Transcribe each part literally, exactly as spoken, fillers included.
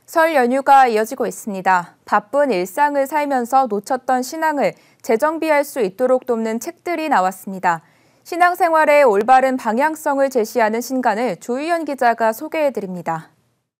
설 연휴가 이어지고 있습니다. 바쁜 일상을 살면서 놓쳤던 신앙을 재정비할 수 있도록 돕는 책들이 나왔습니다. 신앙생활의 올바른 방향성을 제시하는 신간을 조희연 기자가 소개해드립니다.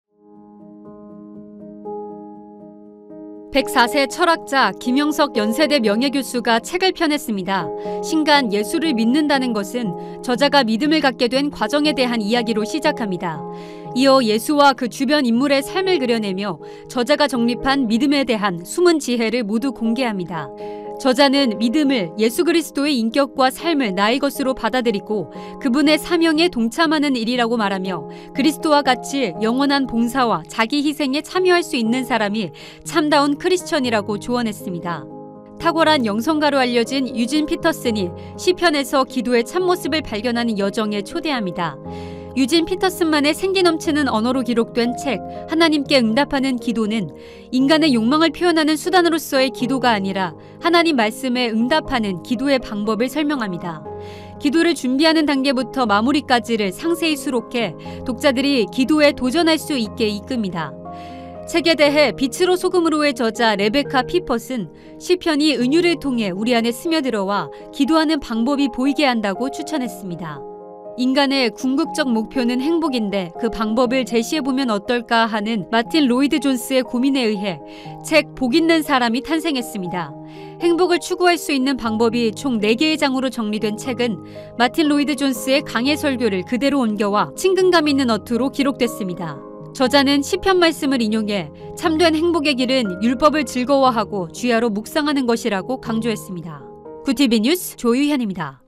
백사 세 철학자 김영석 연세대 명예교수가 책을 펴냈습니다. 신간 예수를 믿는다는 것은 저자가 믿음을 갖게 된 과정에 대한 이야기로 시작합니다. 이어 예수와 그 주변 인물의 삶을 그려내며 저자가 정립한 믿음에 대한 숨은 지혜를 모두 공개합니다. 저자는 믿음을 예수 그리스도의 인격과 삶을 나의 것으로 받아들이고 그분의 사명에 동참하는 일이라고 말하며 그리스도와 같이 영원한 봉사와 자기 희생에 참여할 수 있는 사람이 참다운 크리스천이라고 조언했습니다. 탁월한 영성가로 알려진 유진 피터슨이 시편에서 기도의 참모습을 발견하는 여정에 초대합니다. 유진 피터슨만의 생기 넘치는 언어로 기록된 책 하나님께 응답하는 기도는 인간의 욕망을 표현하는 수단으로서의 기도가 아니라 하나님 말씀에 응답하는 기도의 방법을 설명합니다. 기도를 준비하는 단계부터 마무리까지를 상세히 수록해 독자들이 기도에 도전할 수 있게 이끕니다. 책에 대해 빛으로 소금으로의 저자 레베카 피퍼슨 시편이 은유를 통해 우리 안에 스며들어와 기도하는 방법이 보이게 한다고 추천했습니다. 인간의 궁극적 목표는 행복인데 그 방법을 제시해보면 어떨까 하는 마틴 로이드 존스의 고민에 의해 책 복 있는 사람이 탄생했습니다. 행복을 추구할 수 있는 방법이 총 네 개의 장으로 정리된 책은 마틴 로이드 존스의 강해 설교를 그대로 옮겨와 친근감 있는 어투로 기록됐습니다. 저자는 시편 말씀을 인용해 참된 행복의 길은 율법을 즐거워하고 주야로 묵상하는 것이라고 강조했습니다. 구티비 뉴스 조유현입니다.